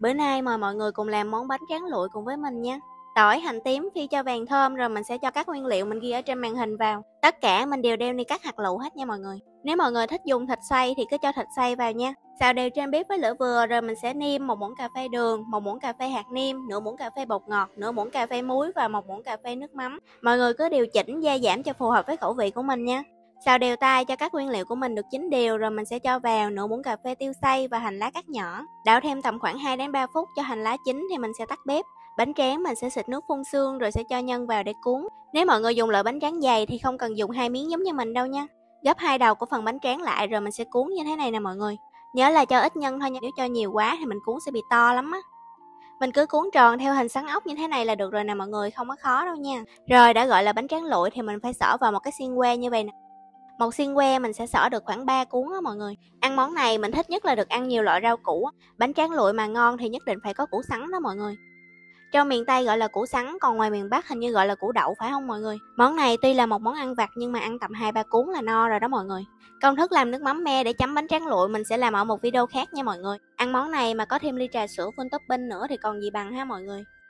Bữa nay mời mọi người cùng làm món bánh tráng lụi cùng với mình nha. Tỏi, hành tím phi cho vàng thơm rồi mình sẽ cho các nguyên liệu mình ghi ở trên màn hình vào. Tất cả mình đều đem đi cắt hạt lựu hết nha mọi người. Nếu mọi người thích dùng thịt xay thì cứ cho thịt xay vào nha. Xào đều trên bếp với lửa vừa rồi mình sẽ nêm 1 muỗng cà phê đường, 1 muỗng cà phê hạt nêm, nửa muỗng cà phê bột ngọt, nửa muỗng cà phê muối và 1 muỗng cà phê nước mắm. Mọi người cứ điều chỉnh gia giảm cho phù hợp với khẩu vị của mình nha. Xào đều tay cho các nguyên liệu của mình được chín đều rồi mình sẽ cho vào nửa muỗng cà phê tiêu xay và hành lá cắt nhỏ. Đảo thêm tầm khoảng 2 đến 3 phút cho hành lá chín thì mình sẽ tắt bếp. Bánh tráng mình sẽ xịt nước phun sương rồi sẽ cho nhân vào để cuốn. Nếu mọi người dùng loại bánh tráng dày thì không cần dùng 2 miếng giống như mình đâu nha. Gấp 2 đầu của phần bánh tráng lại rồi mình sẽ cuốn như thế này nè mọi người. Nhớ là cho ít nhân thôi nha, nếu cho nhiều quá thì mình cuốn sẽ bị to lắm á. Mình cứ cuốn tròn theo hình xoắn ốc như thế này là được rồi nè mọi người, không có khó đâu nha. Rồi đã gọi là bánh tráng lụi thì mình phải xỏ vào một cái xiên que như vậy nè. Một xiên que mình sẽ xỏ được khoảng 3 cuốn á mọi người. Ăn món này mình thích nhất là được ăn nhiều loại rau củ. Bánh tráng lụi mà ngon thì nhất định phải có củ sắn đó mọi người. Trong miền Tây gọi là củ sắn, còn ngoài miền Bắc hình như gọi là củ đậu phải không mọi người? Món này tuy là một món ăn vặt nhưng mà ăn tầm 2-3 cuốn là no rồi đó mọi người. Công thức làm nước mắm me để chấm bánh tráng lụi mình sẽ làm ở một video khác nha mọi người. Ăn món này mà có thêm ly trà sữa full topping nữa thì còn gì bằng ha mọi người.